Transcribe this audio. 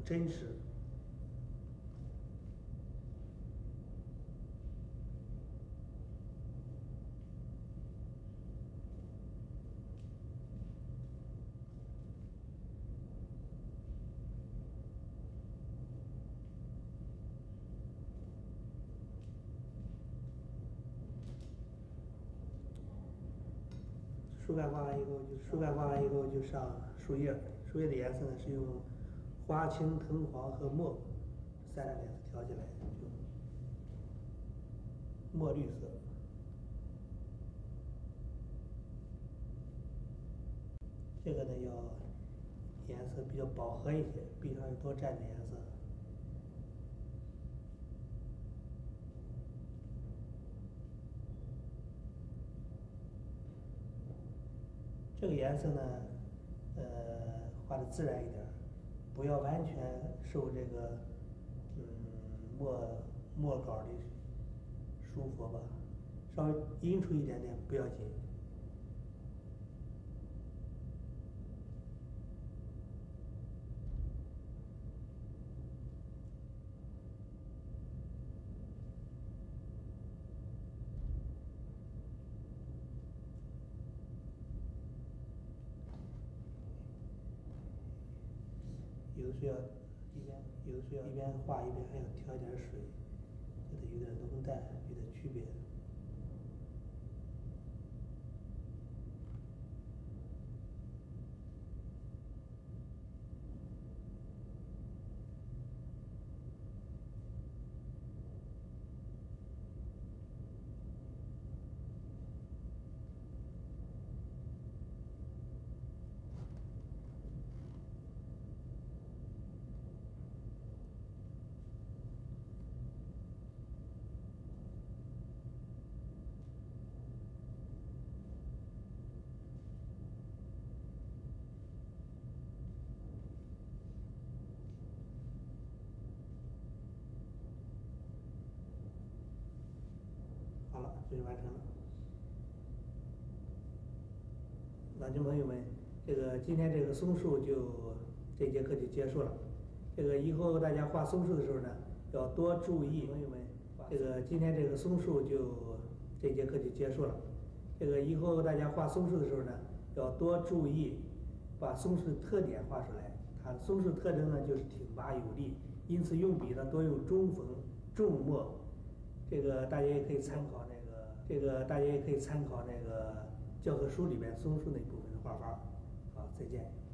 真实。树干画完以后就上树叶，树叶的颜色呢是用花青、藤黄和墨三种颜色调起来，就墨绿色。这个呢要颜色比较饱和一些，壁上要多蘸点颜色。这个颜色呢，画的自然一点，不要完全受这个墨稿的束缚吧，稍微阴出一点点不要紧。有的是要一边画一边还要调一点水，给它有点浓淡，有点区别。好了，这就完成了。老军朋友们，今天这个松树这节课就结束了。以后大家画松树的时候呢，要多注意。朋友们，今天这个松树这节课就结束了。以后大家画松树的时候呢，要多注意，把松树的特点画出来。它松树特征呢就是挺拔有力，因此用笔呢多用中锋、重墨。大家也可以参考大家也可以参考那个教科书里边松树那部分的画法。好，再见。